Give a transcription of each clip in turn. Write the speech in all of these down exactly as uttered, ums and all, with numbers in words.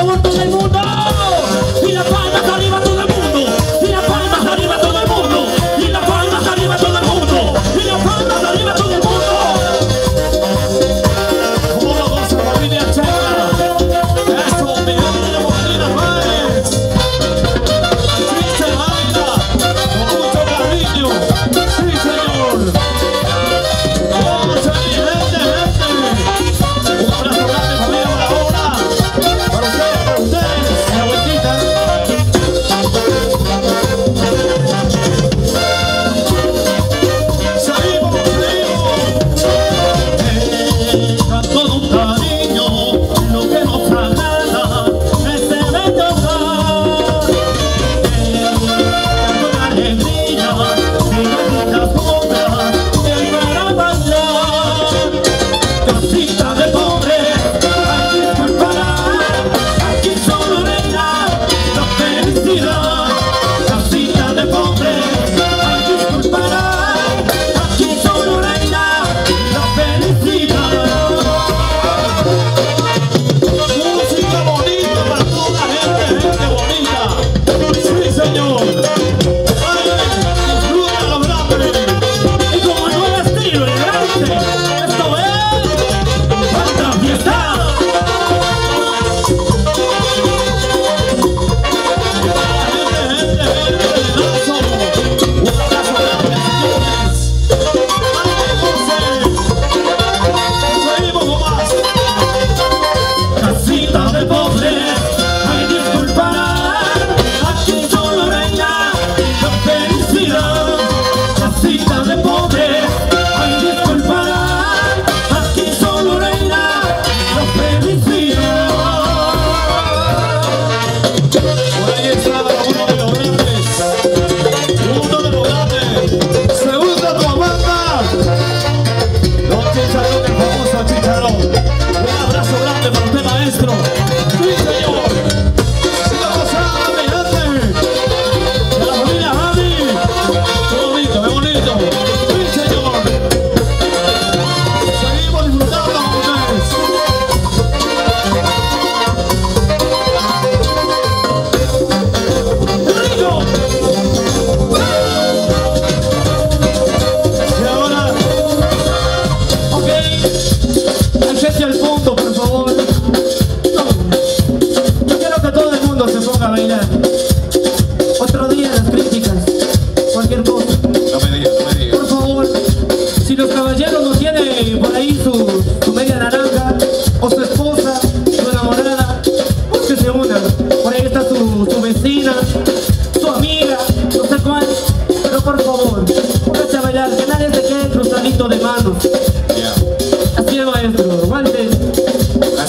favor todo el mundo. Y las palmas arriba todo el mundo. Y las palmas arriba todo el mundo. Y las palmas arriba todo el mundo. Y las palmas arriba todo el mundo. ¿Cómo lo goza familia Checa? Eso, mi gente de Molina Juárez. Así se baila, con mucho cariño. Sí, señor. Vamos a mi gente, gente. Un abrazo grande, familia Barahona. Para ustedes, para ustedes, la vueltita. Seguimos, seguimos. Con todo un cariño, lo que nos agrada es el bello hogar. Con alegría, sin bonitas cosas, el para bailar. Casita de pobre, aquí disculpará, aquí solo reina la felicidad. Casita de pobre, aquí disculpará, aquí solo reina la felicidad. Música bonita para toda la gente, gente bonita. Sí, señor. Bailen, disfruten los grandes. Y como el nuevo estilo elegante, esto es Banda Fiesta. Gente, gente, gente, un abrazo. Un abrazo grande, señores. Seguimos con más. Casita de pobre, ay disculparán, aquí solo reina la felicidad. Casita de pobre, ay disculparán, aquí solo reina la felicidad. Por ahí está uno de los grandes, uno de los grandes. Segunda tu banda, Don Chicharrón, el famoso Chicharrón. Un abrazo grande para usted, maestro. Sí, señor. Siga pasando, mi gente. De la familia Javi. Qué bonito, qué bonito. Sí, señor. Seguimos disfrutando con ustedes. ¡Qué rico! Y ahora, ok, acérquese al fondo, por favor. No. Yo quiero que todo el mundo se ponga a bailar. Otro día las críticas, cualquier cosa. No me digas, no me digas. Por favor, si los caballeros no tienen por ahí su, su media naranja, o su esposa, su enamorada, búsquese una. Por ahí está su, su vecina, su amiga, no sé cuál. Pero por favor, póngase a bailar, que nadie se quede cruzadito de manos. Ya. Así es, maestro. Walter.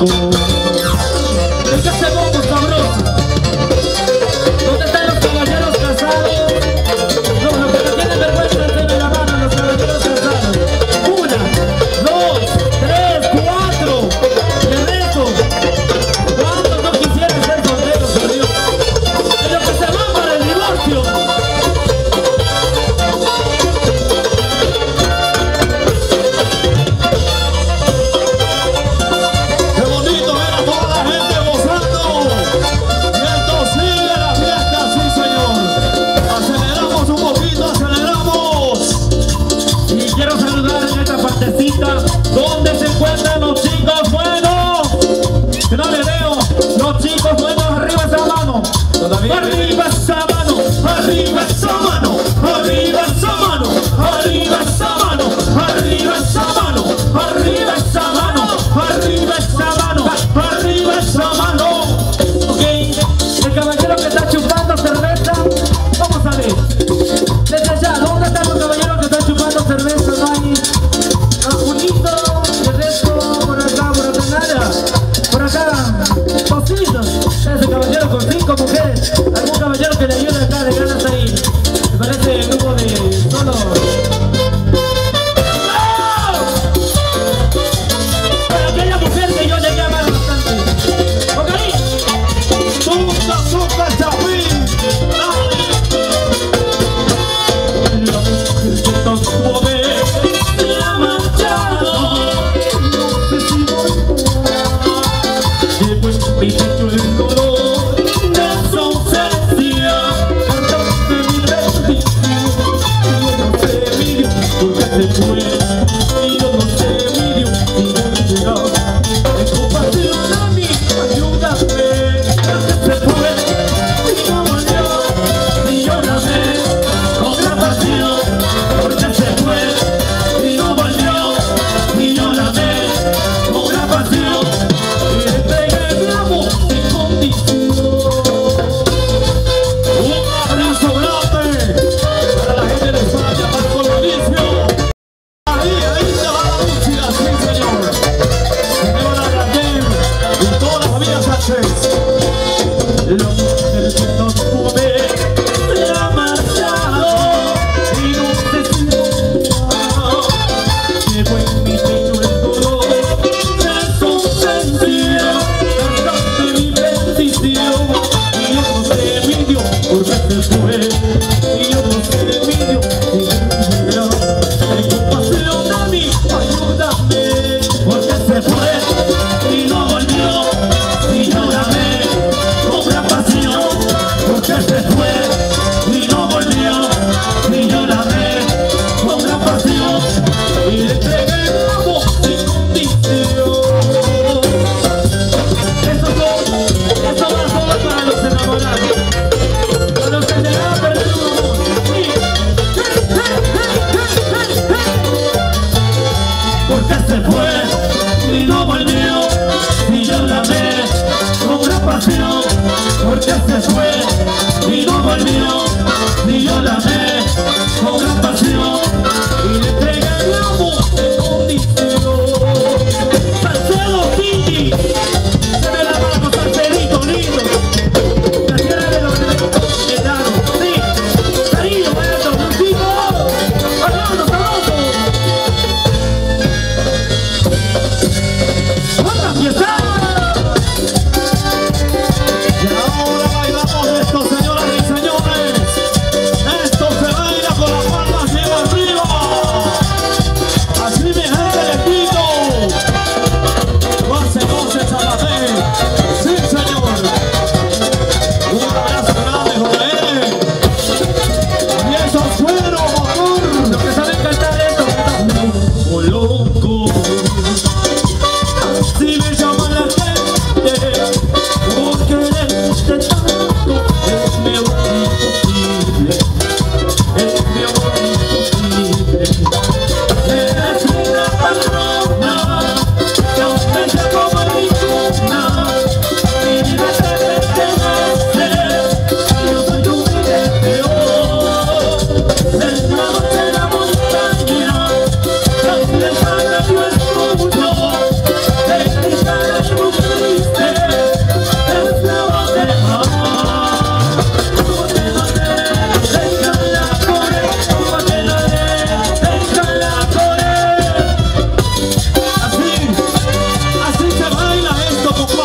México. El que hace bombo sabroso. ¿Dónde están los caballeros casados? No, los que no tienen vergüenza, enseñen la mano a los caballeros casados. Una, dos, tres, cuatro. De resto, ¿cuántos no quisieran ser solteros, por Dios? De los que se van para el divorcio. Qué bonito ver a toda la gente gozando. Y esto sigue la fiesta, sí señor. Aceleramos un poquito, aceleramos. Y quiero saludar en esta partecita donde se encuentran los chicos buenos. Que no le veo. Los chicos buenos, arriba esa mano. Todavía Arriba esa mano. Arriba esa mano. Arriba esa mano. Arriba esa mano. Arriba esa mano. Arriba esa mano. Arriba esa mano. Arriba esa mano. Ok. El caballero que está chupando cerveza. Vamos a ver. Desde allá, ¿dónde están los caballeros que están chupando cerveza? No hay. Julito, el resto por acá, por acá nada. Por acá, Tocino. Ese caballero con cinco mujeres. Algún caballero que le ayude acá de ganas ahí. Me parece el grupo de solo. ¡Oh! Para aquella mujer que yo llegué a amar bastante. Ok. Nunca, nunca, Chapín. La mujer que tanto amé se ha marchado. No sé si volverá. Llevo en mi pecho el dolor de su ausencia. Cantante mi bendición. Yo no sé mi Dios por qué se fue. Y yo no sé mi Dios si volverá. En compasión a mí, ayúdame. Que se fue y no volvió. Y yo la amé con gran pasión. Porque se fue y no volvió. Y yo la amé con gran pasión. Y le entregué mi amor sin condición. Un abrazo grande para la gente de España, para Colonisio.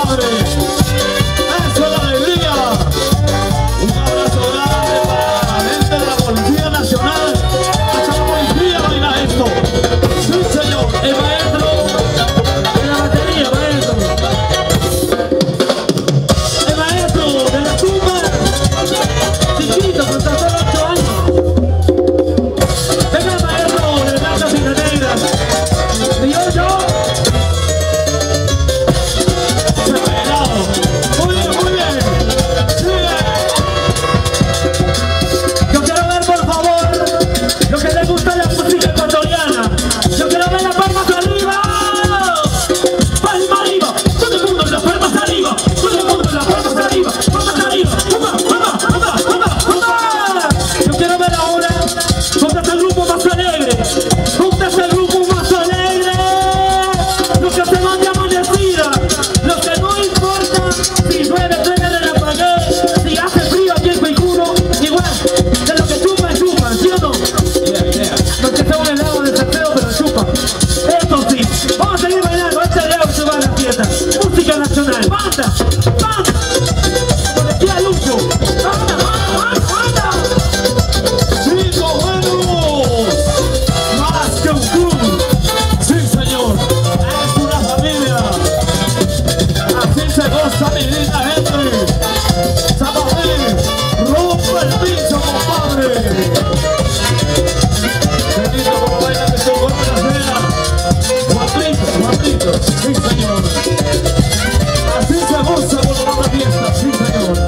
compadre. Eso es la alegría. Un abrazo grande para la gente de la Policía Nacional. Hasta la policía baila esto. Sí, señor. El maestro de la batería, maestro. El maestro de la tumba. Chiquito, con tan solo ocho años. Venga el maestro de blancas y de negras. Y yo, yo. Separado. Muy bien, muy bien. Sigue. Yo quiero ver, por favor, lo que le gusta la música ecuatoriana. Yo quiero ver las palmas arriba. Palmas arriba. Todo el mundo las palmas arriba. Todo el mundo las palmas arriba. Palmas arriba. ¡Pumba, pumba, pumba, pumba, pumba! Yo quiero ver ahora. ¿Dónde está el grupo más alegre? ¿Dónde está el grupo más alegre? Los que se van de amanecida. Los que no importa si llueve, truena en la pared. Si hace frío aquí en Cuicuno. Igual, de lo que chupan, chupan, ¿sí o no? Los que son helados de desespero, pero chupan. Eso sí, vamos a seguir bailando. Este helado se va a la fiesta. Música nacional. ¡Banda! ¡Banda! Policía Lucho. ¡Banda, banda, banda, banda! Chicos buenos. Más que un club. Sí, señor. Es una familia. Así se goza, mi linda gente. Zapatén, rompe el piso, compadre. Bendito como baila que se vuelve la cena. Juanito, Juanito. Sí, señor. Así se goza por la fiesta. Sí, señor.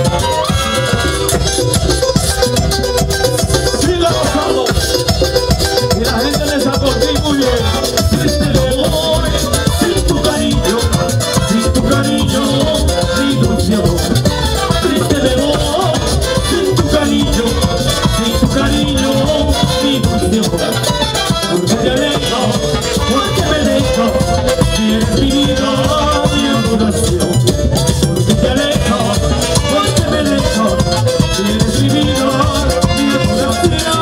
Siga gozando. Y la gente les acorté muy bien. Triste me voy, sin tu cariño, sin tu cariño, mi ilusión. Triste me voy, sin tu cariño, sin tu cariño, mi ilusión. Porque te alejo, porque me dejo, si eres mi vida, mi adoración. Porque te alejo, porque me dejo, si eres mi vida, mi adoración.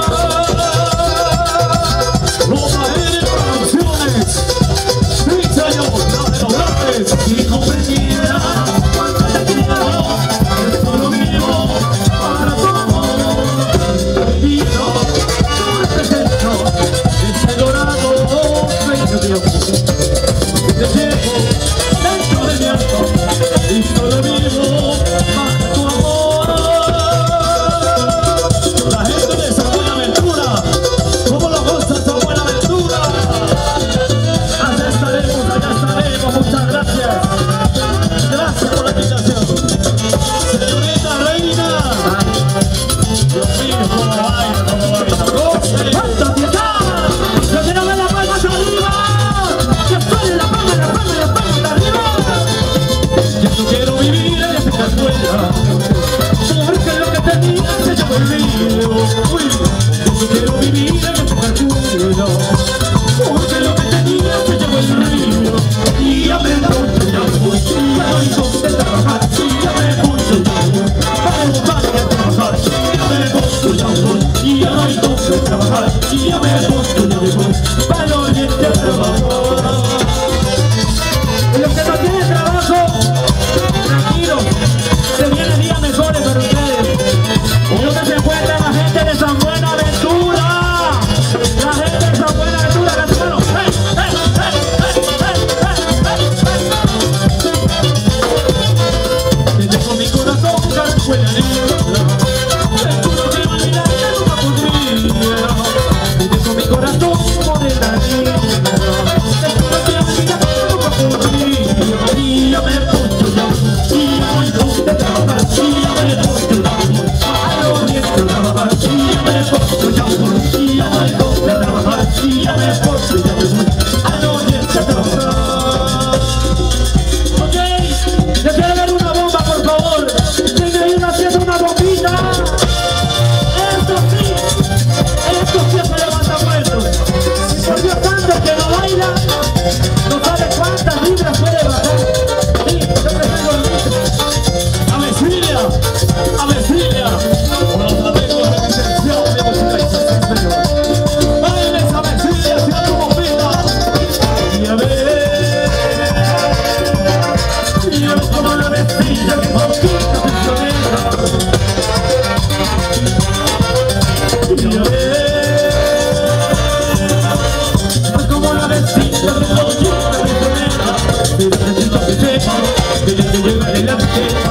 Los Aires Producciones. Sí, señor. La de los grandes. Si comprendiera cuánto te quiero, esto lo vivo para todos. Vivido, yo represento ese dorado sueño de amor. Te llevo dentro de mi alma. de